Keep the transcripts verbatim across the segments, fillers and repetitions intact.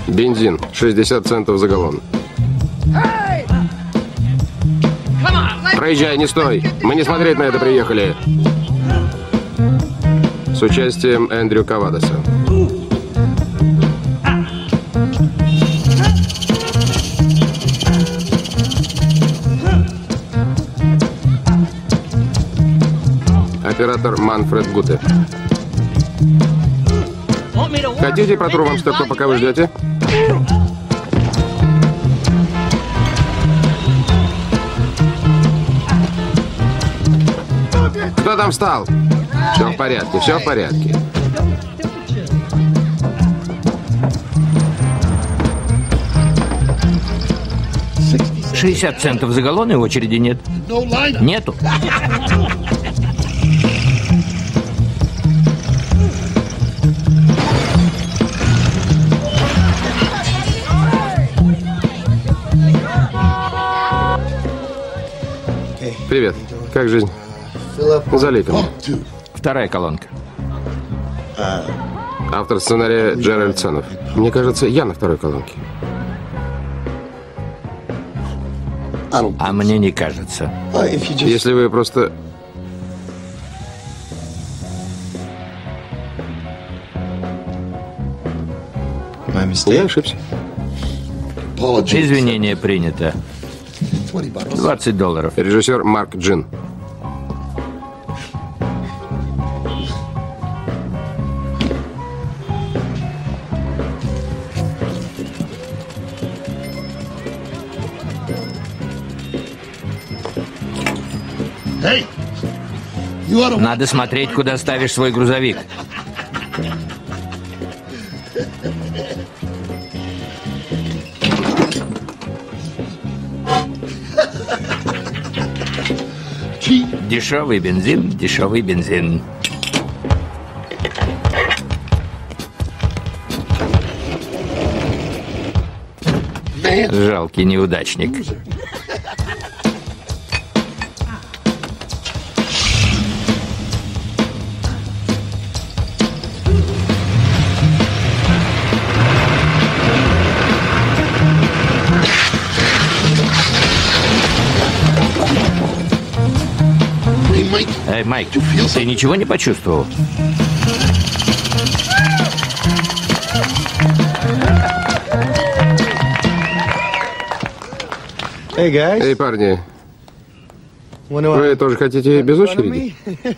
Бензин. шестьдесят центов за галлон. Проезжай, не стой. Мы не смотреть на это приехали. С участием Эндрю Кавадоса. Оператор Манфред Гуте. Хотите протру вам стекло, пока вы ждете? Кто там встал? Все в порядке, все в порядке. шестьдесят центов за галлон и очереди нет. Нету. Привет. Как жизнь? Залейка мне. Вторая колонка. Автор сценария Джеральд Ценов. Мне кажется, я на второй колонке. А мне не кажется. Если вы просто... Я ошибся. Извинение принято. двадцать долларов. Режиссер Марк Джин. Надо смотреть, куда ставишь свой грузовик. Дешевый бензин, дешевый бензин. Жалкий неудачник. Эй, Майк, ты ничего не почувствовал? Эй, парни, вы тоже хотите без очереди?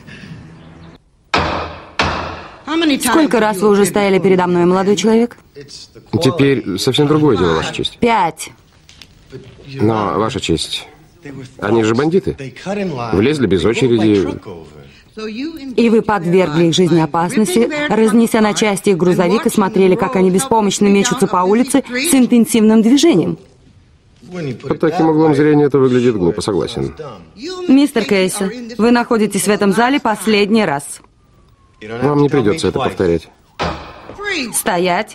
Сколько раз вы уже стояли передо мной, молодой человек? Теперь совсем другое дело, Ваша честь. Пять. Но, Ваша честь, они же бандиты. Влезли без очереди. И вы подвергли их жизни опасности, разнеся на части их грузовик, и смотрели, как они беспомощно мечутся по улице с интенсивным движением. Под таким углом зрения это выглядит глупо, согласен. Мистер Кейси, вы находитесь в этом зале последний раз. Вам не придется это повторять. Стоять.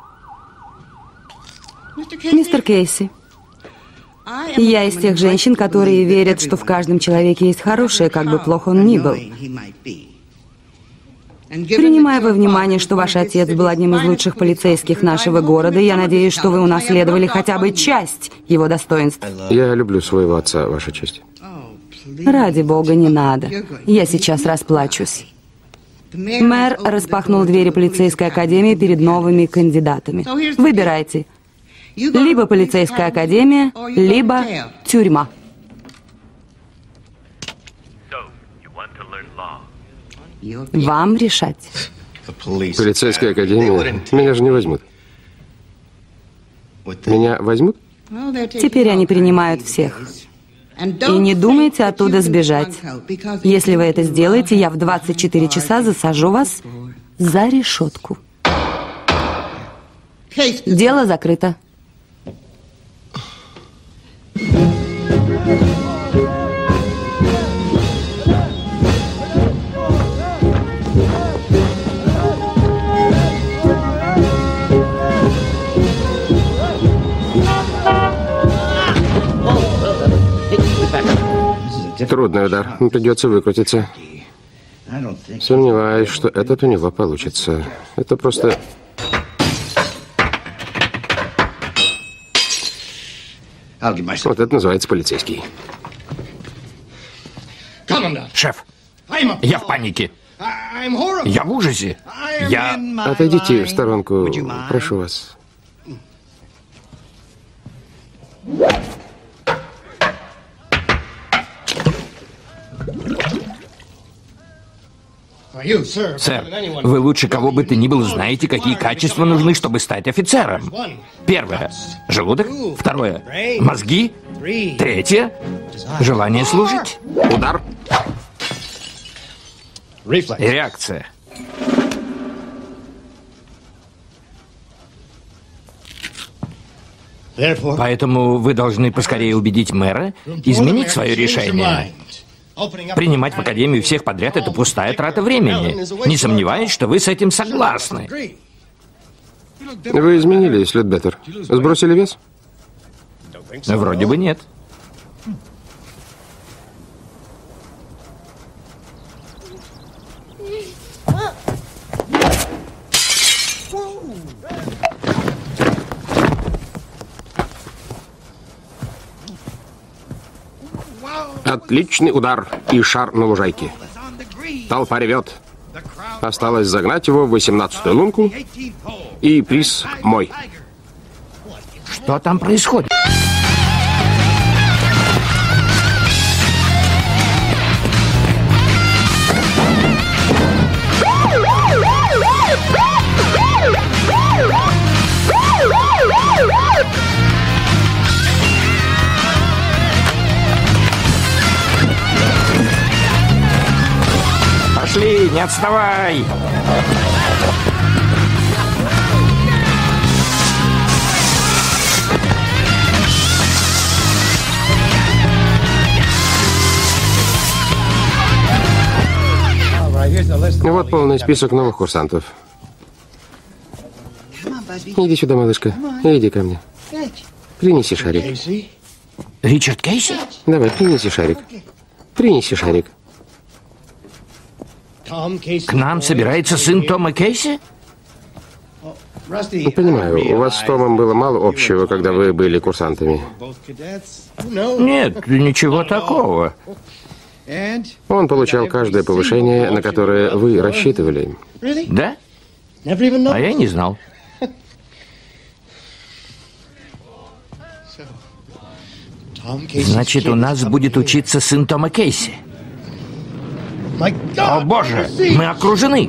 Мистер Кейси, я из тех женщин, которые верят, что в каждом человеке есть хорошее, как бы плохо он ни был. Принимая во внимание, что ваш отец был одним из лучших полицейских нашего города, я надеюсь, что вы унаследовали хотя бы часть его достоинств. Я люблю своего отца, Ваша честь. Ради бога, не надо. Я сейчас расплачусь. Мэр распахнул двери полицейской академии перед новыми кандидатами. Выбирайте. Либо полицейская академия, либо тюрьма. Вам решать. Полицейская академия? Меня же не возьмут. Меня возьмут? Теперь они принимают всех. И не думайте оттуда сбежать. Если вы это сделаете, я в двадцать четыре часа засажу вас за решетку. Дело закрыто. Трудный удар. Придется выкрутиться. Сомневаюсь, что этот у него получится. Это просто... Вот это называется полицейский. Шеф, я в панике. Я в ужасе. Я... Отойдите в сторонку, прошу вас. Сэр, вы лучше кого бы то ни было знаете, какие качества нужны, чтобы стать офицером. Первое – желудок. Второе – мозги. Третье – желание служить. Удар. И реакция. Поэтому вы должны поскорее убедить мэра изменить свое решение. Принимать в академию всех подряд – это пустая трата времени. Не сомневаюсь, что вы с этим согласны. Вы изменились, Ледбеттер. Сбросили вес? Вроде бы нет. Отличный удар и шар на лужайке. Толпа ревет. Осталось загнать его в восемнадцатую лунку, и приз мой. Что там происходит? Пошли, не отставай! Вот полный список новых курсантов. Иди сюда, малышка. Иди ко мне. Принеси шарик. Ричард Кейси? Давай, принеси шарик. Принеси шарик. К нам собирается сын Тома Кейси? Не понимаю, у вас с Томом было мало общего, когда вы были курсантами. Нет, ничего такого. Он получал каждое повышение, на которое вы рассчитывали. Да? А я не знал. Значит, у нас будет учиться сын Тома Кейси. О, боже, мы окружены.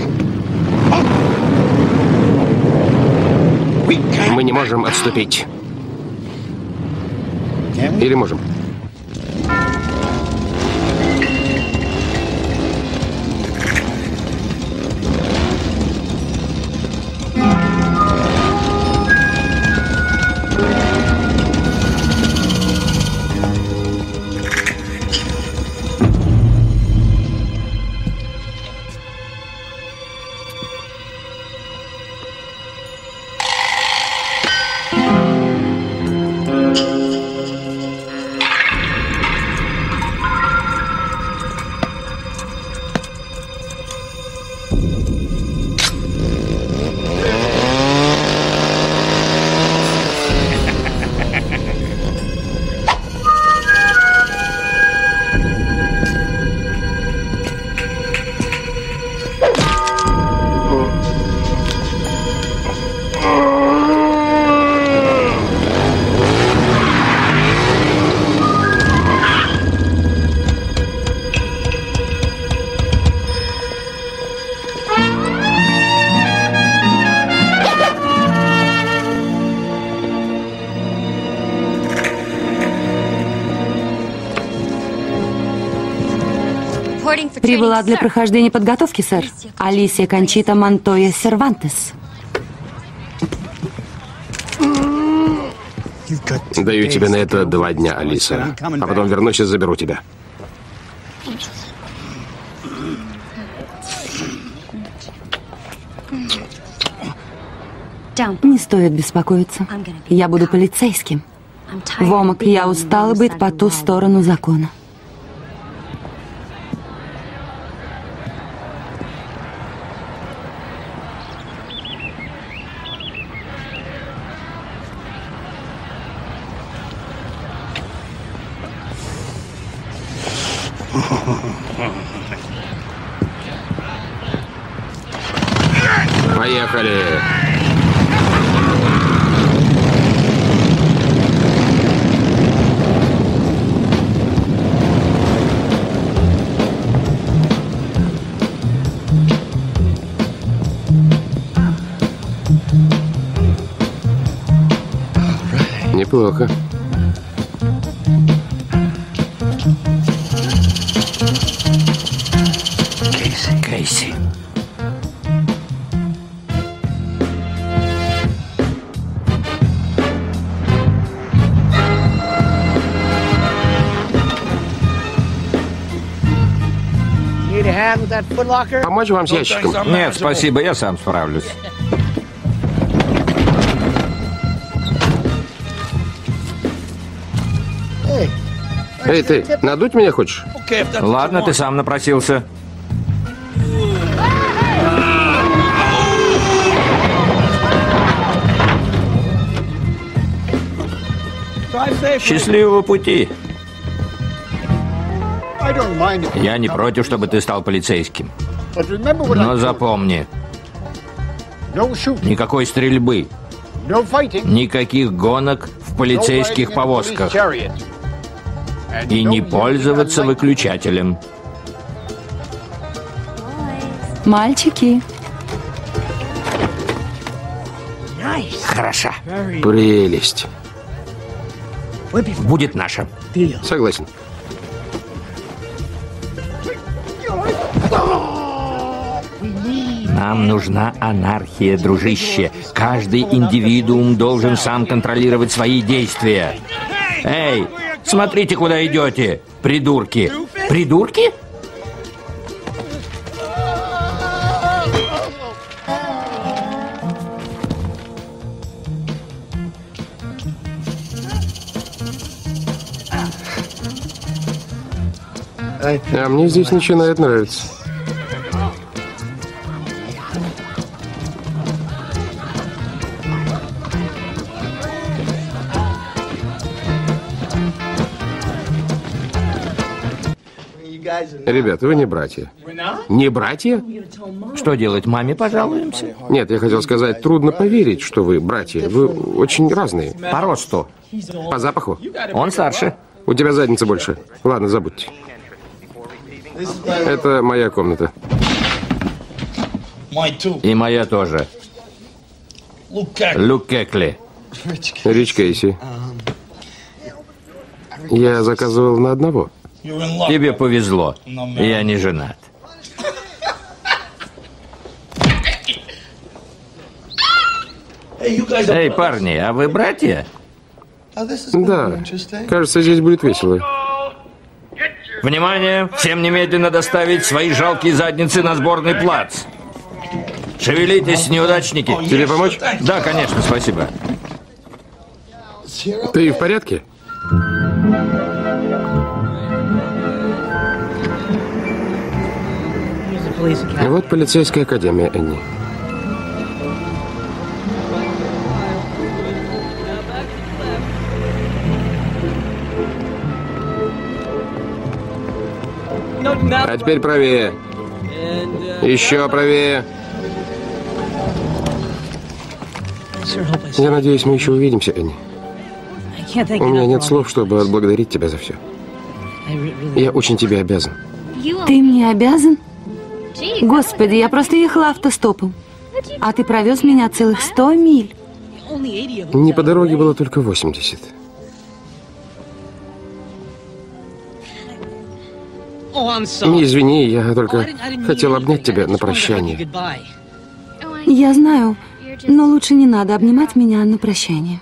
Мы не можем отступить. Или можем? Прибыла для прохождения подготовки, сэр. Алисия Кончита Монтоя Сервантес. Даю тебе на это два дня, Алиса. А потом вернусь и заберу тебя. Не стоит беспокоиться. Я буду полицейским. Вомак, я устала быть по ту сторону закона. Поехали. Неплохо. Кейси, Кейси. Помочь вам с ящиком? Нет, спасибо, я сам справлюсь. Эй, ты, надуть меня хочешь? Ладно, ты сам напросился. Счастливого пути. Я не против, чтобы ты стал полицейским. Но запомни, никакой стрельбы, никаких гонок в полицейских повозках и не пользоваться выключателем. Мальчики. Хорошо. Прелесть. Будет наша. Согласен. Нам нужна анархия, дружище. Каждый индивидуум должен сам контролировать свои действия. Эй, смотрите, куда идете, придурки. Придурки? А мне здесь начинает нравиться. Ребята, вы не братья. Не братья? Что делать, маме пожалуемся? Нет, я хотел сказать, трудно поверить, что вы братья. Вы очень разные. По росту. По запаху? Он старше. У тебя задница больше. Ладно, забудьте. Это моя комната. И моя тоже. Люк Кекли. Рич Кейси. Я заказывал на одного. Тебе повезло. Я не женат. Эй, парни, а вы братья? Да. Кажется, здесь будет весело. Внимание! Всем немедленно доставить свои жалкие задницы на сборный плац. Шевелитесь, неудачники. Тебе помочь? Да, конечно, спасибо. Ты в порядке? Вот полицейская академия, Энни. А теперь правее. Еще правее. Я надеюсь, мы еще увидимся, Энни. У меня нет слов, чтобы отблагодарить тебя за все. Я очень тебе обязан. Ты мне обязан? Господи, я просто ехала автостопом. А ты провез меня целых сто миль. Не по дороге было только восемьдесят. Не извини, я только хотел обнять тебя на прощание. Я знаю, но лучше не надо обнимать меня на прощание.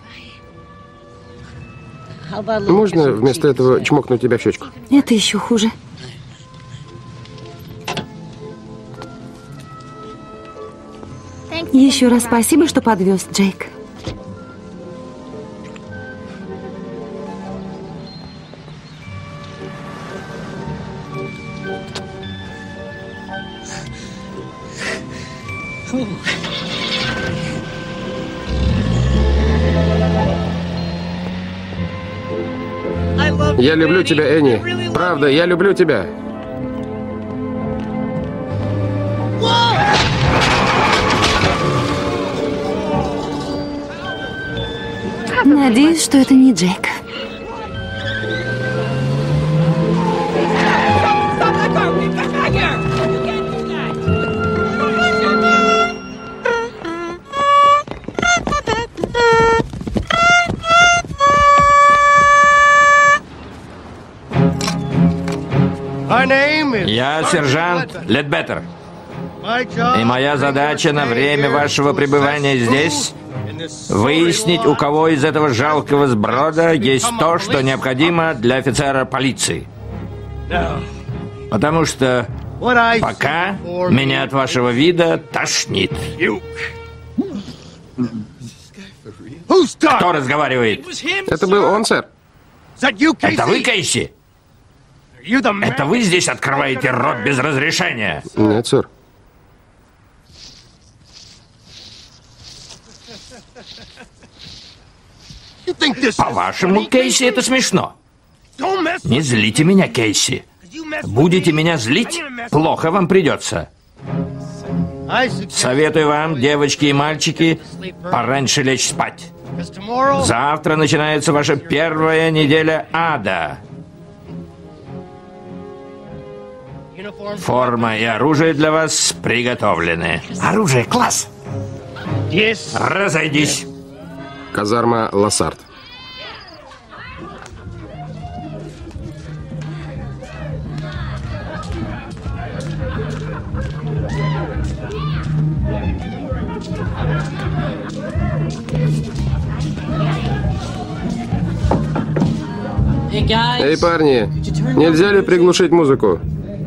Можно вместо этого чмокнуть тебя в щечку? Это еще хуже. Еще раз спасибо, что подвез, Джейк. Я люблю тебя, Энни. Правда, я люблю тебя. Надеюсь, что это не Джек. Я сержант Ледбеттер. И моя задача на время вашего пребывания здесь — выяснить, у кого из этого жалкого сброда есть то, что необходимо для офицера полиции. Потому что пока меня от вашего вида тошнит. Кто разговаривает? Это был он, сэр. Это вы, Кейси? Это вы здесь открываете рот без разрешения? Нет, сэр. По-вашему, Кейси, это смешно? Не злите меня, Кейси. Будете меня злить, плохо вам придется. Советую вам, девочки и мальчики, пораньше лечь спать. Завтра начинается ваша первая неделя ада. Форма и оружие для вас приготовлены. Оружие, класс! Разойдись. Казарма Лассард. Эй, парни, нельзя ли приглушить музыку?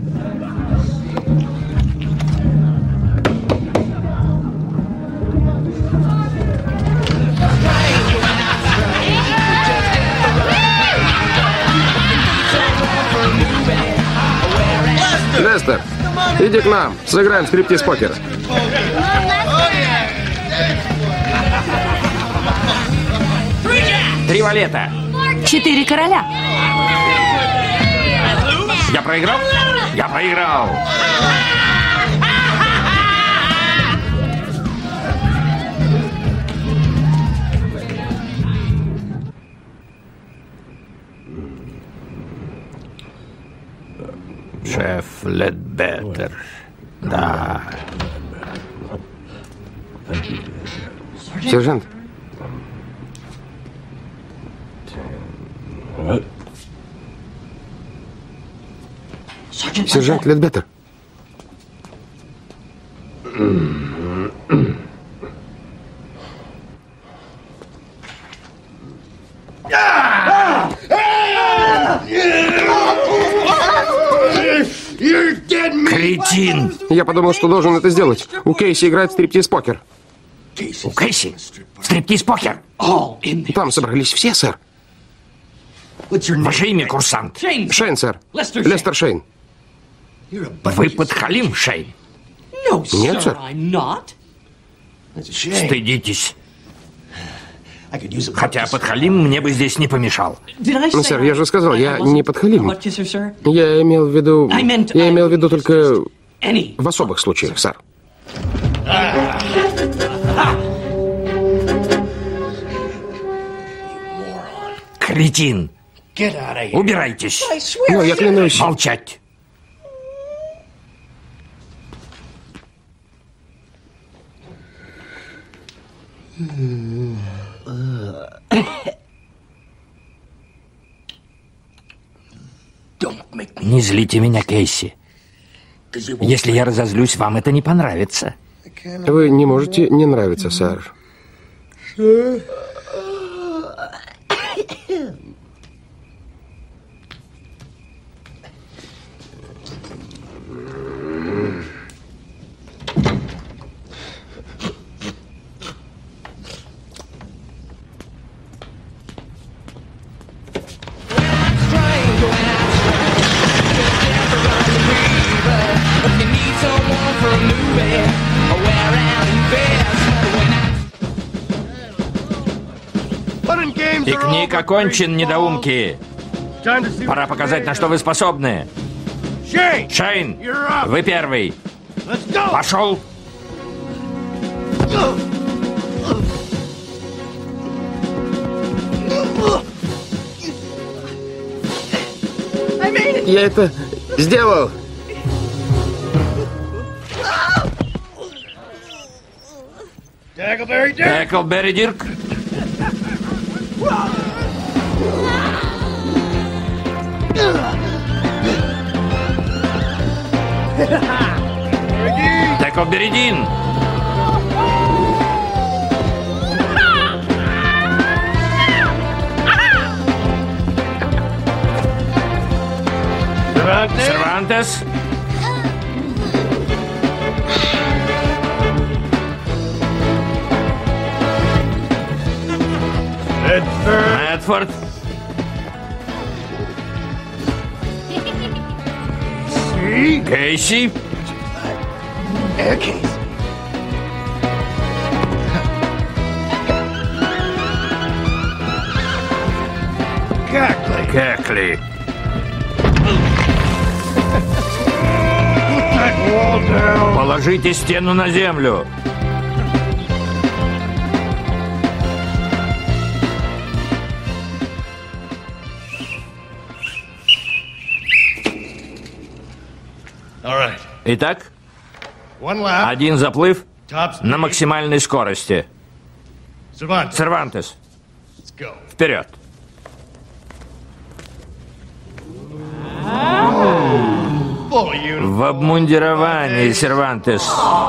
Лестер, иди к нам, сыграем стриптиз-покер. Три валета. Четыре короля. Я проиграл? Я проиграл. Шеф Ледбеттер. Да. Сержант. Сержант Ледбеттер. Кретин! Я подумал, что должен это сделать. У Кейси играет стриптиз-покер. У Кейси? Стриптиз-покер? Там собрались все, сэр. Ваше имя, курсант? Шейн, сэр. Лестер Шейн. Вы подхалим, Шейн? Нет, сэр. Стыдитесь. Хотя подхалим мне бы здесь не помешал. Ну, сэр, я же сказал, я не подхалим. Я имел в виду... Я имел в виду только в особых случаях, сэр. Кретин! Убирайтесь! Ну, я клянусь... Молчать! Не злите меня, Кейси. Если я разозлюсь, вам это не понравится. Вы не можете не нравиться, сэр. Пикник окончен, недоумки. Пора показать, на что вы способны. Шейн, вы первый. Пошел. Я это сделал. Эклберри Дирк. Эклберри Дин. Сервантес. Медфорд. Кейси. Кекли. Положите стену на землю. Итак, один заплыв на максимальной скорости. Сервантес, вперед. В обмундировании, Сервантес.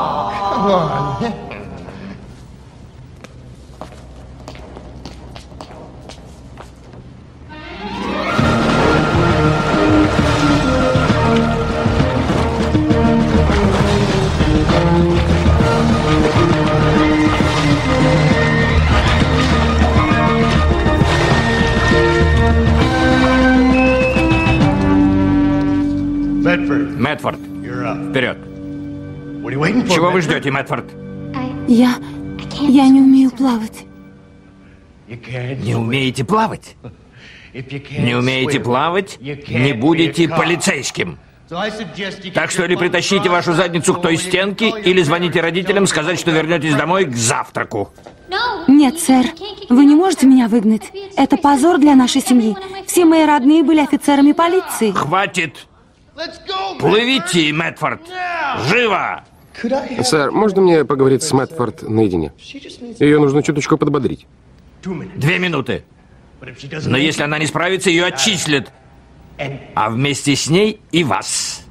Медфорд, вперед. Чего вы ждете, Медфорд? Я... я не умею плавать. Не умеете плавать? Не умеете плавать, не будете полицейским. Так что или притащите вашу задницу к той стенке, или звоните родителям сказать, что вернетесь домой к завтраку. Нет, сэр. Вы не можете меня выгнать. Это позор для нашей семьи. Все мои родные были офицерами полиции. Хватит! Плывите, Медфорд! Живо! Сэр, можно мне поговорить с Медфорд наедине? Ее нужно чуточку подбодрить. Две минуты. Но если она не справится, ее отчислят. А вместе с ней и вас.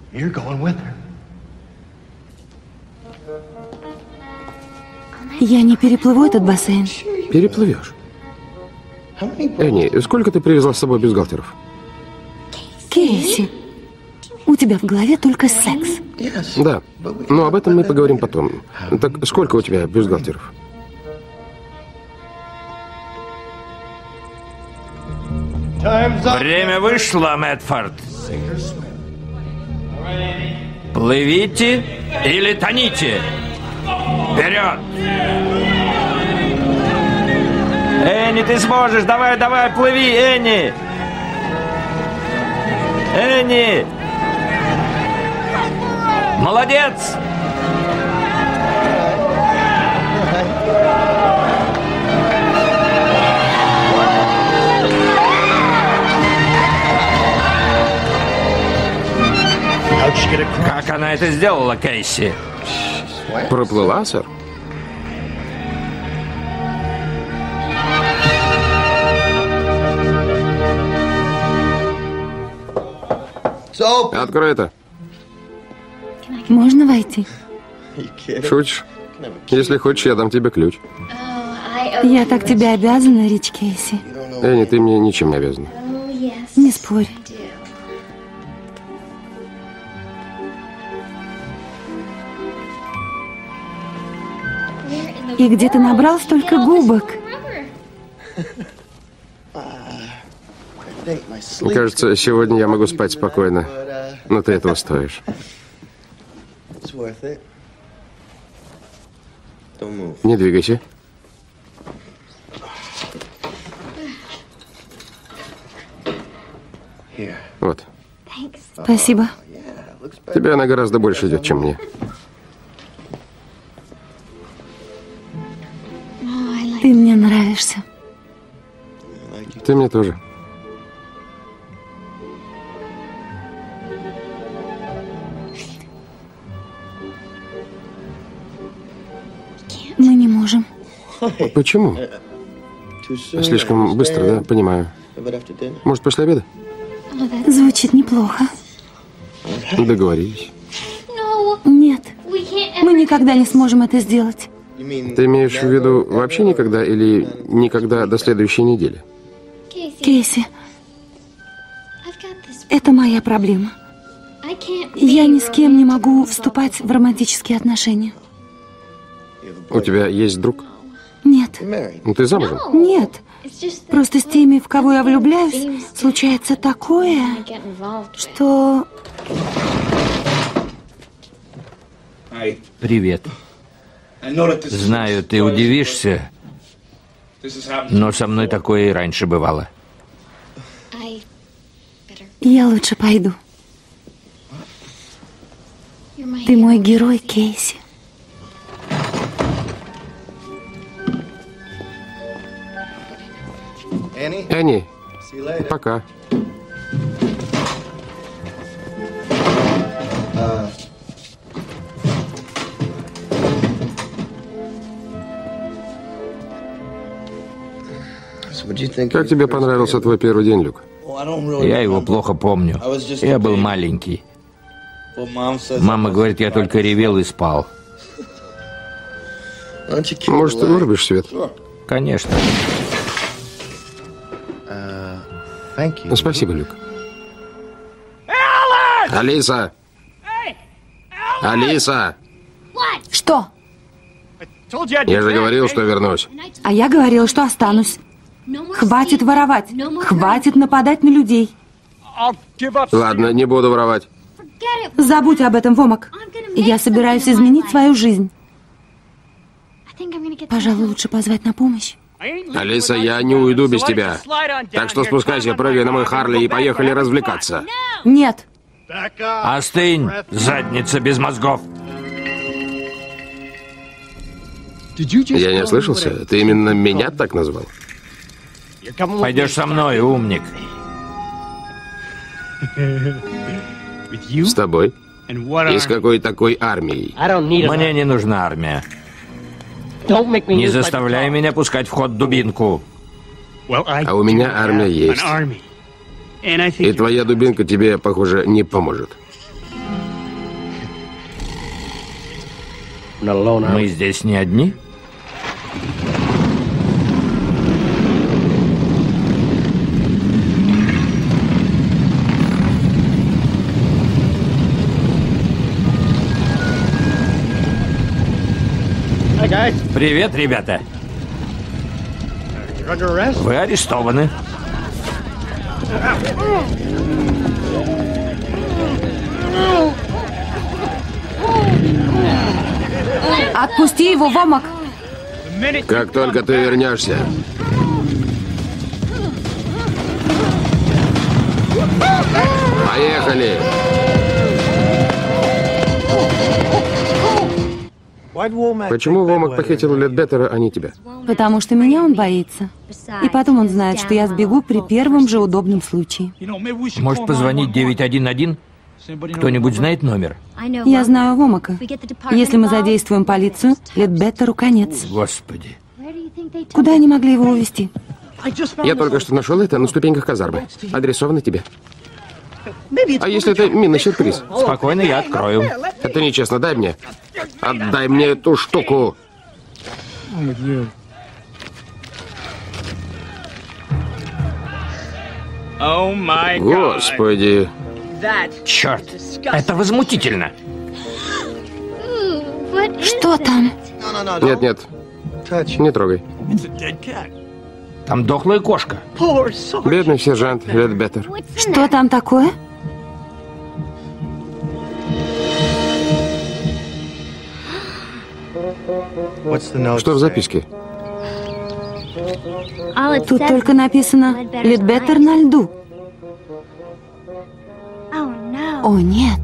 Я не переплыву этот бассейн. Переплывешь. Энни, сколько ты привезла с собой бюстгальтеров? Кейси, у тебя в голове только секс. Да, но об этом мы поговорим потом. Так сколько у тебя бюстгальтеров? Время вышло, Медфорд. Плывите или тоните. Вперед! Энни, ты сможешь! Давай, давай, плыви, Энни! Энни! Молодец! Как она это сделала, Кейси? Проплыла, сэр? Открыто. Можно войти? Шутишь? Если хочешь, я дам тебе ключ. Я так тебе обязана, Рич Кейси. Энни, ты мне ничем не обязана. Не спорь. И где ты набрал столько губок? Кажется, сегодня я могу спать спокойно. Но ты этого стоишь. Не двигайся. Вот. Спасибо. Тебе она гораздо больше идет, чем мне. Ты мне нравишься. Ты мне тоже. Мы не можем. Почему? Слишком быстро, да? Понимаю. Может, после обеда? Звучит неплохо. Договорились. Нет, мы никогда не сможем это сделать. Ты имеешь в виду вообще никогда или никогда до следующей недели? Кейси, это моя проблема. Я ни с кем не могу вступать в романтические отношения. У тебя есть друг? Нет. Ну, ты замужем? Нет. Просто с теми, в кого я влюбляюсь, случается такое, что... Привет. Знаю, ты удивишься, но со мной такое и раньше бывало. Я лучше пойду. Ты мой герой, Кейси. Энни, пока. Как тебе понравился твой первый день, Люк? Я его плохо помню. Я был маленький. Мама говорит, я только ревел и спал. Может, ты вырубишь свет? Конечно. Спасибо, Люк. Алиса! Алиса! Что? Я же говорил, что вернусь. А я говорила, что останусь. Хватит воровать. Хватит нападать на людей. Ладно, не буду воровать. Забудь об этом, Вомак. Я собираюсь изменить свою жизнь. Пожалуй, лучше позвать на помощь. Алиса, я не уйду без тебя. Так что спускайся, прыгай на мой Харли и поехали развлекаться. Нет. Остынь, задница без мозгов. Я не ослышался? Ты именно меня так назвал? Пойдешь со мной, умник. С тобой? И с какой такой армией? Мне не нужна армия. Не заставляй меня пускать в ход дубинку. А у меня армия есть. И твоя дубинка тебе, похоже, не поможет. Мы здесь не одни? Привет, ребята. Вы арестованы. Отпусти его, Вомак. Как только ты вернешься. Поехали! Почему Вомак похитил Ледбеттера, а не тебя? Потому что меня он боится. И потом он знает, что я сбегу при первом же удобном случае. Может, позвонить девять один один? Кто-нибудь знает номер? Я знаю Вомака. Если мы задействуем полицию, Ледбеттеру конец. Господи. Куда они могли его увезти? Я только что нашел это на ступеньках казармы. Адресовано тебе. А если это минный сюрприз? Спокойно, я открою. Это нечестно, дай мне. Отдай мне эту штуку. Господи. Черт, это возмутительно. Что там? Нет, нет, не трогай. Там дохлая кошка. Бедный сержант Ледбеттер. Что там такое? Что в записке? Тут только написано «Ледбеттер на льду». О, нет.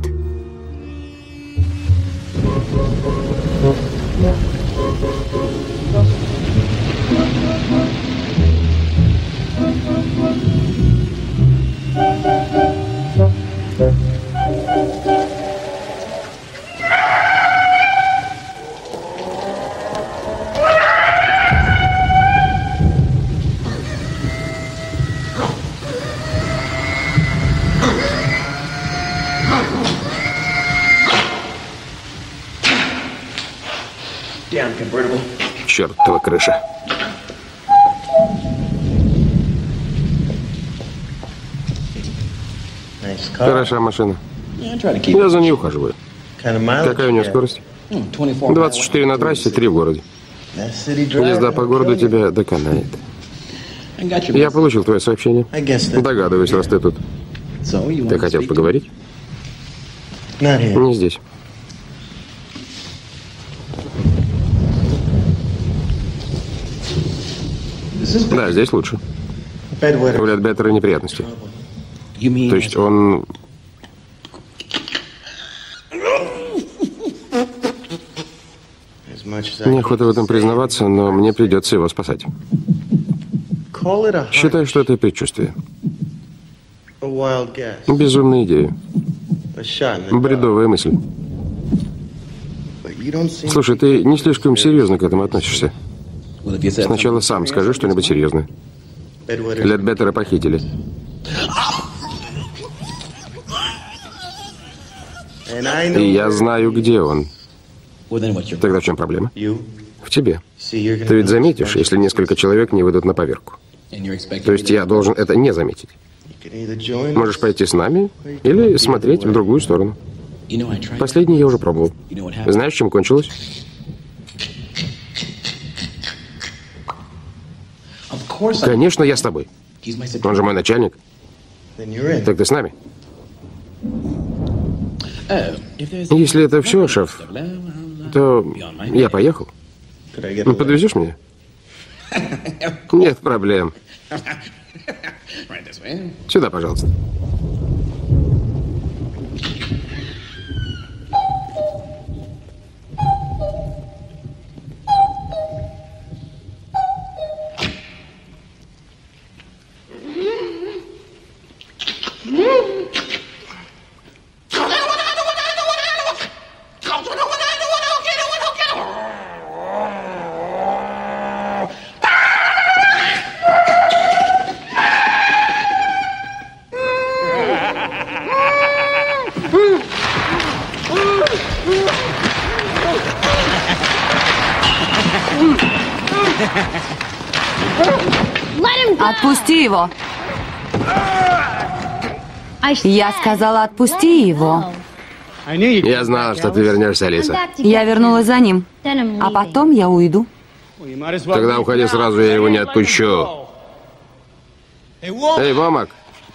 Чертова крыша. Хорошая машина. Я за ней ухаживаю. Какая у нее скорость? двадцать четыре на трассе, три в городе. Езда по городу тебя доконает. Я получил твое сообщение. Догадываюсь, раз ты тут. Ты хотел поговорить? Не здесь. Да, здесь лучше. У Ледбеттера неприятности. То есть он... Неохота в этом признаваться, но мне придется его спасать. Считай, что это предчувствие. Безумная идея. Бредовая мысль. Слушай, ты не слишком серьезно к этому относишься. Сначала сам скажи что-нибудь серьезное. Ледбеттера похитили. И я знаю, где он. Тогда в чем проблема? В тебе. Ты ведь заметишь, если несколько человек не выйдут на поверку. То есть я должен это не заметить. Можешь пойти с нами или смотреть в другую сторону. Последний я уже пробовал. Знаешь, чем кончилось? Конечно, я с тобой. Он же мой начальник. Так ты с нами? Если это все, шеф, то я поехал. Подвезешь меня? Нет проблем. Сюда, пожалуйста. Отпусти его. Я сказала, отпусти его. Я знала, что ты вернешься, Алиса. Я вернулась за ним. А потом я уйду. Тогда уходи сразу, я его не отпущу. Эй, Вомак.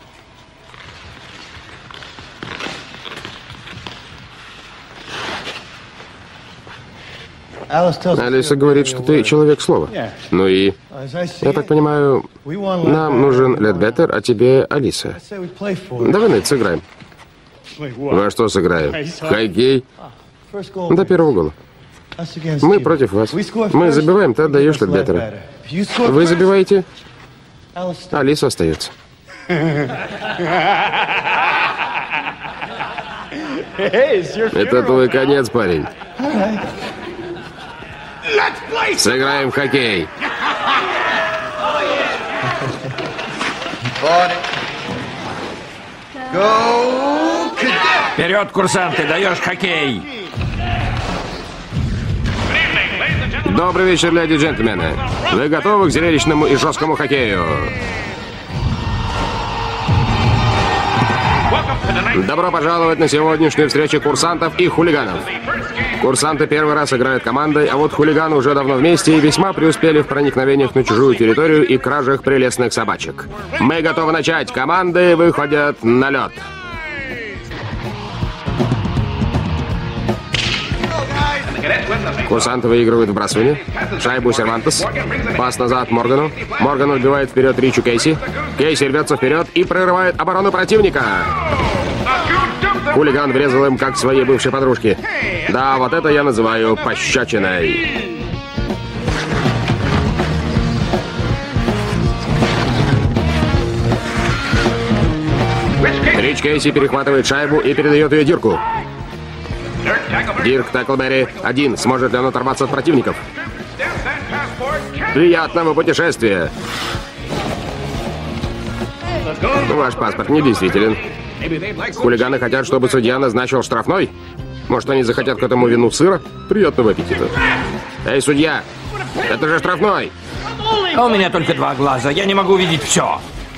Алиса говорит, что ты человек слова. Ну и, я так понимаю, нам нужен Ледбеттер, а тебе Алиса. Давай на это сыграем. Во что сыграем? Хоккей? До первого гола. Мы против вас. Мы забиваем, ты отдаешь Ледбеттера. Вы забиваете, Алиса остается. Это твой конец, парень. Сыграем в хоккей. Вперед, курсанты, даешь хоккей. Добрый вечер, леди и джентльмены. Вы готовы к зрелищному и жесткому хоккею? Добро пожаловать на сегодняшнюю встречу курсантов и хулиганов. Курсанты первый раз играют командой, а вот хулиганы уже давно вместе и весьма преуспели в проникновениях на чужую территорию и кражах прелестных собачек. Мы готовы начать. Команды выходят на лед. Курсанты выигрывают вбрасывание. Шайбу Сервантес. Пас назад Моргану. Морган убивает вперед Ричу Кейси. Кейси рвется вперед и прорывает оборону противника. Хулиган врезал им, как своей бывшей подружке. Да, вот это я называю пощечиной. Рич Кейси перехватывает шайбу и передает ее Дирку. Дирк Таклберри один. Сможет ли он оторваться от противников? Приятного путешествия. Ваш паспорт недействителен. Хулиганы хотят, чтобы судья назначил штрафной? Может, они захотят к этому вину сыра? Приятного аппетита. Эй, судья! Это же штрафной! А у меня только два глаза, я не могу видеть все.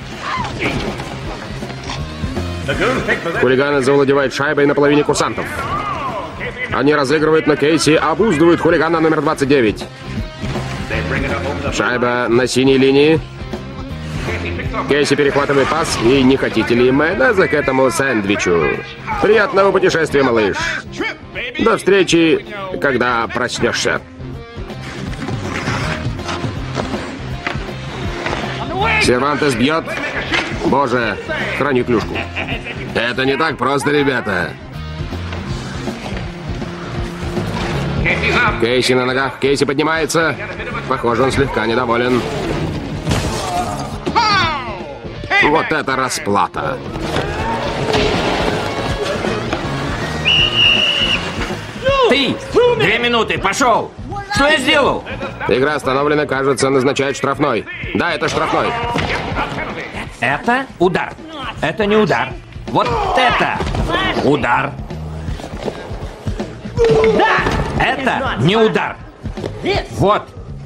Хулиганы завладевают шайбой на половине курсантов. Они разыгрывают на Кейси, обуздывают хулигана номер двадцать девять. Шайба на синей линии. Кейси перехватывает пас, и не хотите ли майонеза к этому сэндвичу? Приятного путешествия, малыш. До встречи, когда проснешься. Сервантес бьет. Боже, храни клюшку. Это не так просто, ребята. Кейси на ногах. Кейси поднимается. Похоже, он слегка недоволен. Вот это расплата. Ты! Две минуты, пошел! Что я сделал? Игра остановлена, кажется, назначает штрафной. Да, это штрафной. Это удар. Это не удар. Вот это удар. Это не удар. Вот.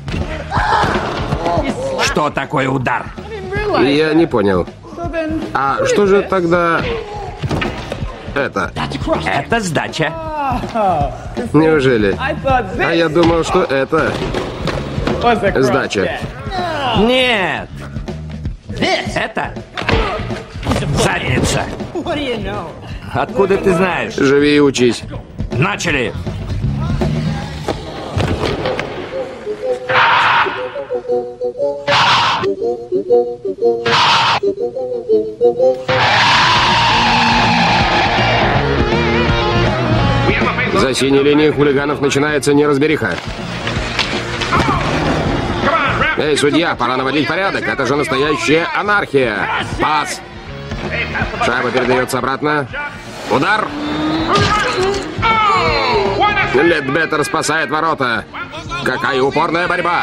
Что такое удар? Я не понял. А что же тогда это? Это сдача. Неужели? А я думал, что это сдача. Нет. Это задница. Откуда ты знаешь? Живи и учись. Начали. За синей линией хулиганов начинается неразбериха. Эй, судья, пора наводить порядок. Это же настоящая анархия. Пас. Шайба передается обратно. Удар. Ледбеттер спасает ворота. Какая упорная борьба.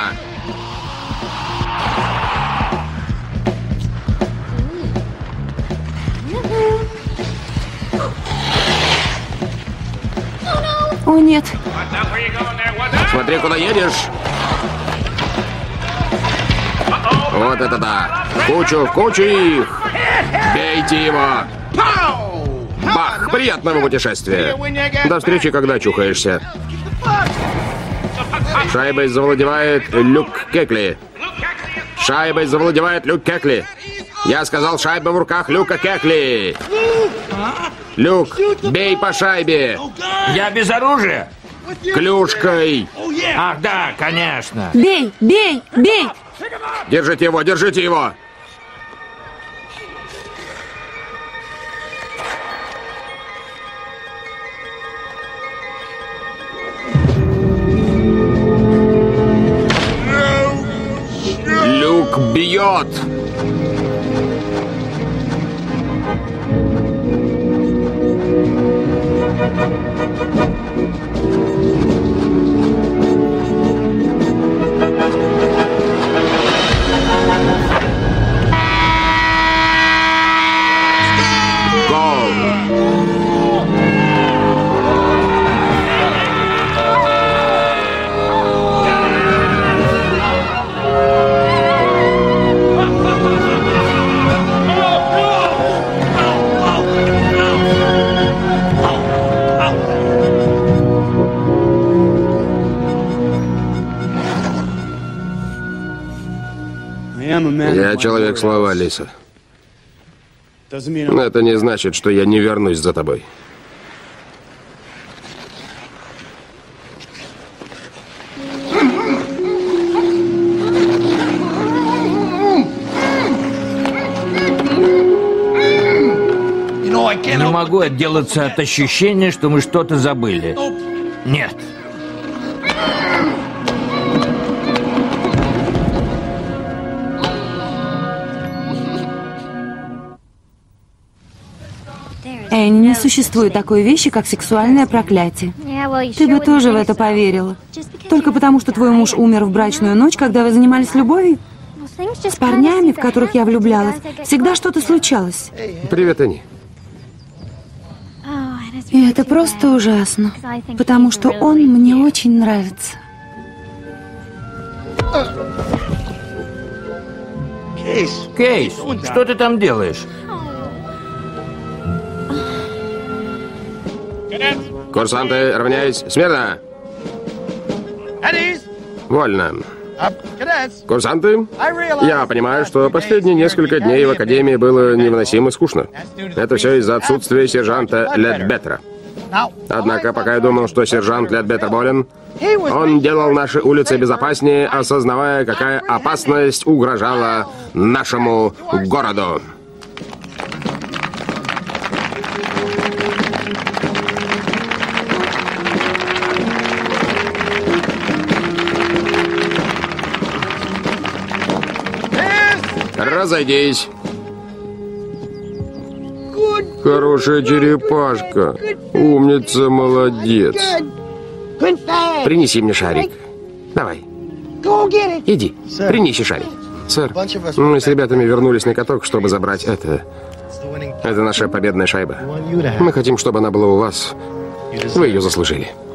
О, нет. Смотри, куда едешь. Вот это да. Кучу, кучу их. Бейте его. Бах! Приятного путешествия. До встречи, когда чухаешься. Шайбой завладевает Люк Кекли. Шайбой завладевает Люк Кекли. Я сказал, шайба в руках Люка Кекли. Люк, бей по шайбе. Я без оружия. Клюшкой. Ах, да, конечно. Бей, бей, бей. Держите его, держите его. Люк бьет. Я человек слова, Лиса. Но это не значит, что я не вернусь за тобой. Не могу отделаться от ощущения, что мы что-то забыли. Нет. Энни, не существует такой вещи, как сексуальное проклятие. Ты бы тоже в это поверила. Только потому, что твой муж умер в брачную ночь, когда вы занимались любовью? С парнями, в которых я влюблялась, всегда что-то случалось. Привет, Энни. И это просто ужасно, потому что он мне очень нравится. Кейс, что ты там делаешь? Курсанты, равняйтесь. Смирно. Вольно. Курсанты, я понимаю, что последние несколько дней в Академии было невыносимо скучно. Это все из-за отсутствия сержанта Ледбеттера. Однако, пока я думал, что сержант Ледбеттер болен, он делал наши улицы безопаснее, осознавая, какая опасность угрожала нашему городу. Разойдись. Хорошая черепашка. Умница, молодец. Принеси мне шарик. Давай. Иди, принеси шарик. Сэр, мы с ребятами вернулись на каток, чтобы забрать это. Это наша победная шайба. Мы хотим, чтобы она была у вас. Вы ее заслужили.